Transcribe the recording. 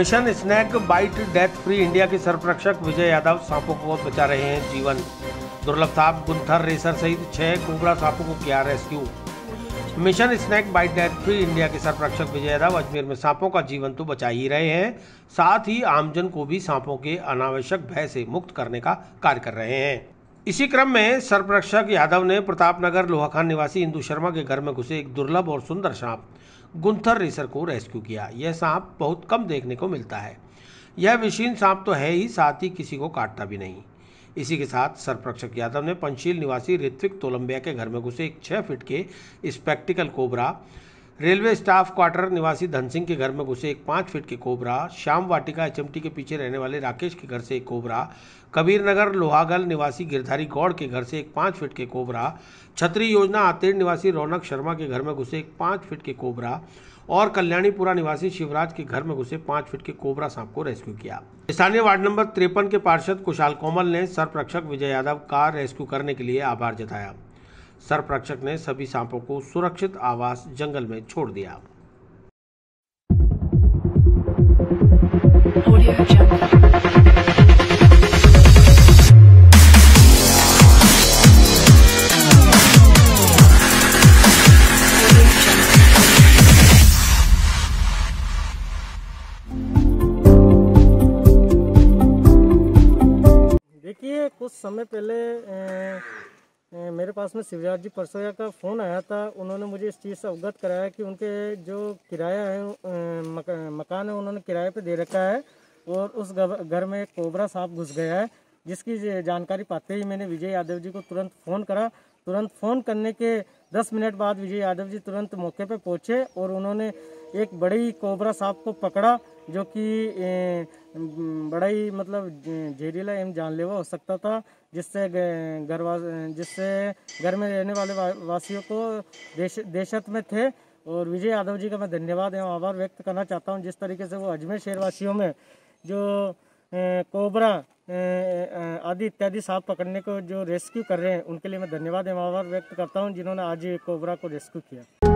Mission snake bite death free India के सरप्रक्षक विजय यादव सांपों को बचा रहे हैं जीवन। दुर्लभ सांप गुंथर रेसर सहित 6 कोबरा सांपों को किया rescue. Mission snake bite death free India के सरप्रक्षक विजय यादव अजमेर में सांपों का जीवन तो बचा ही रहे हैं, साथ ही आमजन को भी सांपों के अनावश्यक भय से मुक्त करने का कार्य कर रहे हैं। इसी क्रम में सरप्रक्षक यादव ने प्रतापनगर लोहाखान निवासी इंदु शर्मा के घर में घुसे एक दुर्लभ और सुंदर सांप गुंथर रेसर को रेस्क्यू किया। यह सांप बहुत कम देखने को मिलता है। यह विषीण सांप तो है ही, साथ ही किसी को काटता भी नहीं। इसी के साथ सरप्रक्षक यादव ने पंचशील निवासी ऋत्विक तोलंबिया के घर में घुसे एक 6 फीट के spectacled cobra, railway staff quarter निवासी धन सिंह के घर में घुसे एक 5 फीट के कोबरा, श्याम वाटिका एचएमटी के पीछे रहने वाले राकेश के घर से एक कोबरा, कबीर नगर लोहागल निवासी गिरधारी गौड़ के घर से एक 5 फीट के कोबरा, छतरी योजना आतेड़ निवासी रौनक शर्मा के घर में घुसे एक 5 फीट के कोबरा और कल्याणीपुरा निवासी शिवराज के घर में घुसे 5 फीट के कोबरा सांप को रेस्क्यू किया। स्थानीय वार्ड नंबर 53 के पार्षद कुशाल कोमल ने सरप्रक्षक विजय यादव का रेस्क्यू करने के लिए आभार जताया। सरप्रक्षक ने सभी सांपों को सुरक्षित आवास जंगल में छोड़ दिया। देखिए, कुछ समय पहले मेरे पास में शिवराज जी परसोया का फ़ोन आया था। उन्होंने मुझे इस चीज़ से अवगत कराया कि उनके जो किराया है मकान है उन्होंने किराए पे दे रखा है और उस घर में एक कोबरा सांप घुस गया है, जिसकी जानकारी पाते ही मैंने विजय यादव जी को तुरंत फ़ोन करा। तुरंत फ़ोन करने के 10 मिनट बाद विजय यादव जी तुरंत मौके पे पहुँचे और उन्होंने एक बड़ी कोबरा सांप को पकड़ा, जो कि बड़ा ही मतलब जहरीला एवं जानलेवा हो सकता था, जिससे घर में रहने वाले वासियों को दहशत में थे। और विजय यादव जी का मैं धन्यवाद एवं आभार व्यक्त करना चाहता हूं। जिस तरीके से वो अजमेर शहर वासियों में जो कोबरा आदि इत्यादि सांप पकड़ने को जो रेस्क्यू कर रहे हैं, उनके लिए मैं धन्यवाद एवं आभार व्यक्त करता हूं, जिन्होंने आज कोबरा को रेस्क्यू किया।